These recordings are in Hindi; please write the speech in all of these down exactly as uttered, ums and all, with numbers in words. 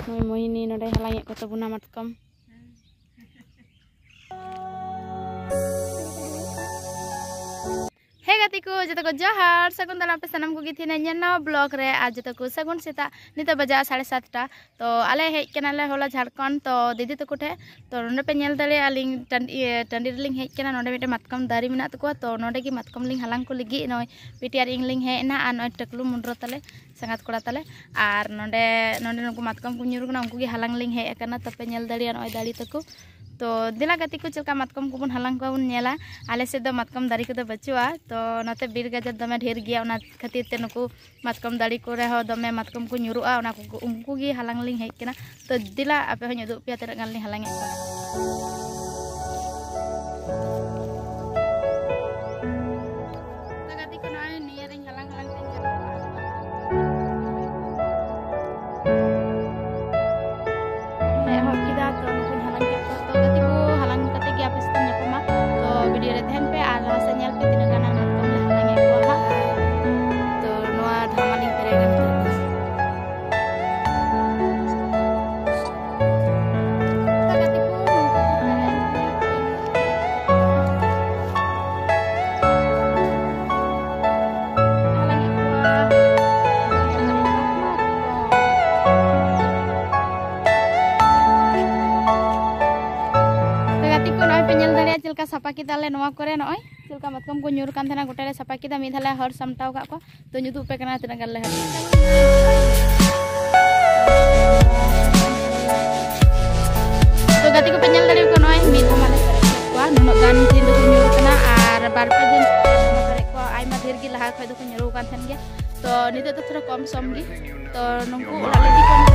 मोहिनी नोडे हलांगे को तबुना मातकम हे गाती को जतो को जोहार सगुन दाला पे सनम को गिथि ने ब्लॉग रे आज जतो को सगुन सेता नितो बजा साढ़े सात टा तो आले हेज कनाले होला झारखंड तो दीदी तको ठे तो नोडे पे नेल दाले आलिंग टांडी रिलिंग हेज कना नोडे मिटे मातकम दारी मेना तको तो नोडे की मातकम लिंग हलांग को लगी नय पिटियार इंगलिंग हेना आ नय टकलू मुंड्रो तले संगात कोड़ा तले आर नोडे नोडे नको मातकम को न्यूरु कना उनको की हलांग लिंग हेज कना तपे नेल दाड़ी नय दाड़ी तको तो दिला गाती को चलका मातकम को बन हलांग को बन नेला आले से दो मातकम दाड़ी को दो बचुआ तो नते बीर गाजर दमे ढेर गिया ओना खातिर ते नको मातकम दाड़ी को रे हो दमे मातकम को न्यूरुआ ओना को उनको गी हलांग लिंग हेज कना तो दिला आपे हो उदुग पिया तेरा गान लिंग हलांग को गाती को नय निया रिंग हलांग हलांग ते हो किदा तो नको हलांग के तो गाती को हलांग कते गया पे से न्यापमा तो वीडियो रे तहन पे आ ला से नेल पे तिना गाना मातकम ले हलांग को हा तो नोआ धमालिंग करे गन चलका सापा किदाले नोआ करे नय चलका मातकम को न्यूर कान थेना गोटाले सापा किदा मिधाले हर सामटाव का को तो जुदु पे कना तना गल्ले तो गाती को पेñal दारे को नय मी को माने करे को नुनो गान दिन दो न्यूर कना आर बार पे दिन करे को आइमा ढेर गी लहा खय दो को न्यूर कान थेन गे तो निते तो थोड़ा कम सम गी तो नंकु ओला लेदी को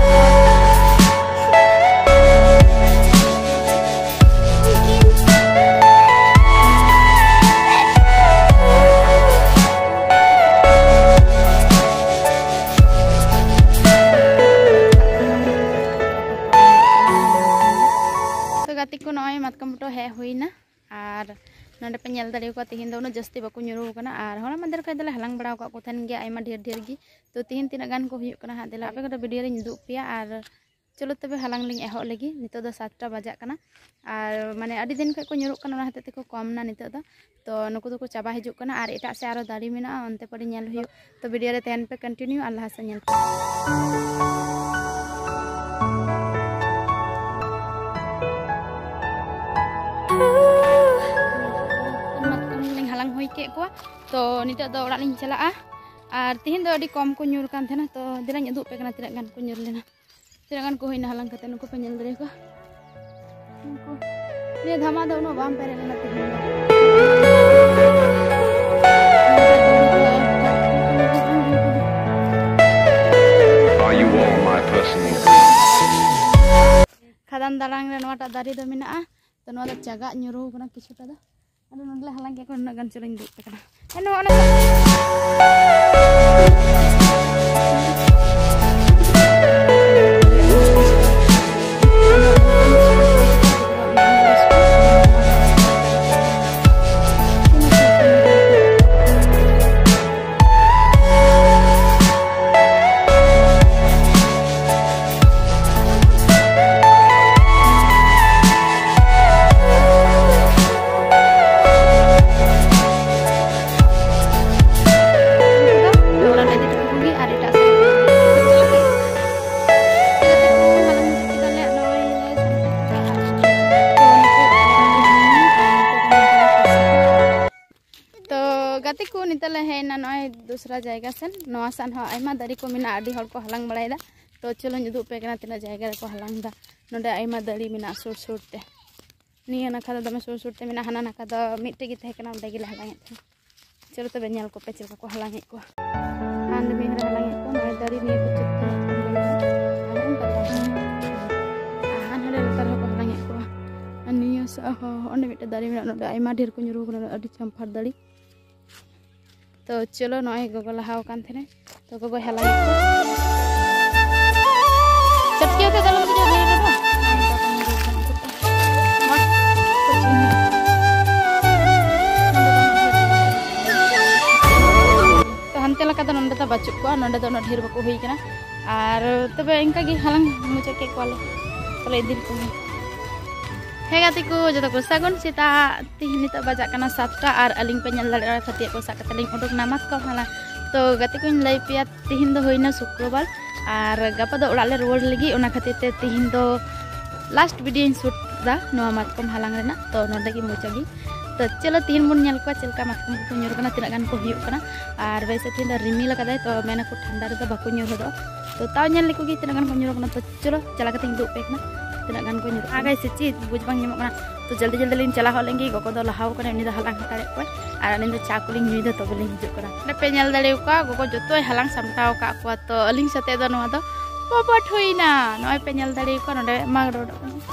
गाती को नय मातकम तो हे होइना आर नंडे पे नेल दाड़ी को तिहिन दो जस्ती बाको न्यूरु कना आर होला मंदिर खै दले हलांग बड़ाव का को थेन गे आइमा ढेर ढेर गी तो तिहिन तिना गान को हुयु कना हा देला आपे को वीडियो रे दुक पिया आर चलो तबे हलांग लिंग एहो लगी नितो दो सात टा बजा कना आर माने अडी दिन खै को न्यूरु कना ना हते को कम ना नितो दो तो नुको दो को चाबा हिजु कना आर एटा से आरो दाड़ी मेना अंते पड़ी नेल हुयु तो वीडियो रे तहन पे कंटिन्यू अल्लाह से नेल हलांग हुई के को तो नितो दो ओड़ा लिंग चला आर तिहिन दो अडी कम को न्यूर कान थेना तो दिलाኝ उदुग पे कना तिना गान को न्यूर लेना तिना गान को होइना हलांग कते नुको पे नेल दरे को नुको ने धमा दो नो बाम पेरे लेना तिहिन Are you all my personal खदान दालांग रे नोटा दारी दो मेना तो नो दा चागा न्यूरु कना किछुटा दा अरे नोडले हलांग के को न गान चलኝ दुग पे कना एनो ओने गाती को नितले है ना नय दूसरा जगह से नवा सन हो आइमा दारी को मिना आडी हर को हलांग बड़ायदा तो चलो उदुग पे कना तना जगह रे को हलांग दा नोडे आइमा दारी मिना सुर सुर ते निया नखा दा दमे सुर सुर ते मिना हना नखा दा मिट्टे गी थे कना उडे गी हलांग थे चलो तबे नेल को पे चलका को हलांग को आंद में हलांग को नय दारी निया को चुप आन हले लतर को हलांग को निया सा हो ओंडे मिट्टे दारी मिना नोडे आइमा ढेर को न्यूरु कना अडी चंफार दाड़ी तो चलो नय गोगो लहाव कान थे तो गोगो हलांग चटकिया के गलम के भेर दो तो हनते लका दो नंडे ता बचुक को नंडे दो ढेर बको हुई कना और तब इनका हलांग मुचाद के कोले तले इदी को हे गाती को जो को सागुन सेता तिहिन नित बजाकना सातटा और अलिंग पे नेल दाड़े खतिया को साकतलिंग उडुक नामात को हाला तो गाती को लई पिया तिहिन दो होइना शुक्रवार और गपा दो उड़ाले रुवाड़ लगी ओना खातिर ते तिहिन दो लास्ट वीडियो शूट दा नोआ मातकम हालांग रेना तो नोडे की मुचागी तो चलो तीन मुन नेल को चलका मातकम को ᱧᱩᱨ kana tina gan ko huyuk kana ar वैसे तीन रिमिल कदा तो मेना को ठंडा रे बाको ᱧᱩᱨ दो तो ताव नेल लिको की tina gan को ᱧᱩᱨ kana तो चलो चला कते दुप पे ना tina gan को ᱧुर आगे से चीज बुझ बांग ᱧᱟᱢᱚᱜ kana तो जल्दी जल्दी लिन चला हो लेंगे गोको दो लहाव kana उनी दो हालांग हटारे को और अलिन दो चा कुलिंग ᱧᱩᱭ दो तो बलिंग हिजुक kana ने पे नेल दाड़े का गोको जतोय हालांग सामटाव का को तो अलिंग साथे दो नोआ दो पपट होइना नय पे नेल दाड़े को नडे माग रोड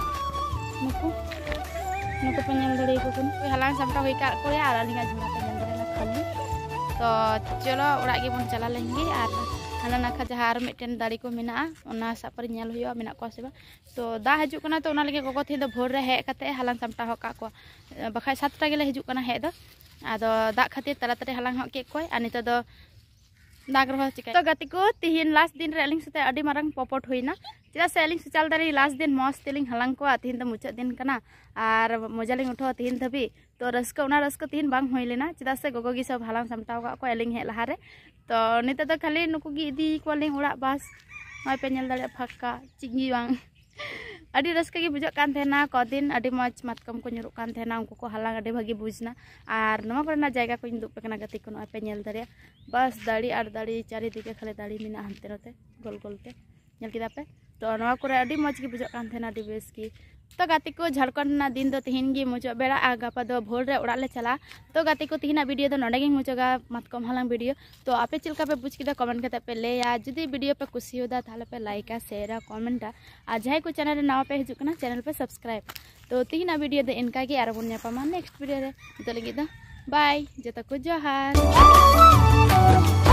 नुको नुको पे नेल दाड़े को कोन हालांग सामटाव होई का को यार अलिंगा झुरा पे नेल दाड़े ना खाली तो चलो ओड़ा गे बन चला लेंगे और हाना नाखा जहाँ और मिट्टन दाड़ी को मेना ओना सापर नेल हुआ मेना को सेबा तो दा हजू कना तो ओना लगे गोगो थी दो भोर रे हे कते हालांग सामटा हो का को बखाय सातटा गेले हजू कना हे दो आदो दा खातिर तारातारी हालांग हो के कोय आ नितो दो दाग रहो चिका तो गति को तिहिन लास्ट दिन रे अलिंग सते अडी मारंग पपट होइना चिदा से अलिंग सुचाल दारी लास्ट दिन मस्त तिलिंग हालांग को तिहिन तो मुचाद दिन कना और मजालिंग उठो तिहिन धबी तो रस्क उना रस्क तिहिन बांग होई लेना चिदा से गोगो गी सब हालांग सामटाव का को अलिंग हे लहारे तो नित तो खाली नुकु गी इदी कोलिंग उड़ा बस नय पे नेल दाड़े फाका चिंगी बांग अडी रस्क गी बुझो कान थेना को दिन अडी मज मातकम को ᱧᱩᱨᱩᱜ कान थेना उनको को हालांग अडी भागी बुझना और नवा करना जायगा को दुप पेकना गति को नय पे नेल दाड़े बस दाड़ी और दाड़ी चारि दिके खाली दाड़ी मिना हनते नते गोल गोलते नेल किदा पे तो नवा करे अडी मज गी बुझो कान थेना अडी बेस की तो गाती को झारखंड ना दिन दो तिहिन गी मुचो बेड़ा आ गपा दो भोर रे उड़ा ले चला तो गाती को तिहिना वीडियो दो नडे गी मुचोगा मातकम हालांग वीडियो तो आपे चिलका पे बुझ किदा कमेंट करते पे ले या जदी वीडियो पे खुशी होदा ताले पे लाइक आ शेयर आ कमेंट आ जाय को चैनल रे नाव पे हिजुक ना चैनल पे सब्सक्राइब तो तिहिना वीडियो दो इनका गी आर बुन नेपामा नेक्स्ट वीडियो रे तो लगी दा बाय जता को जोहार।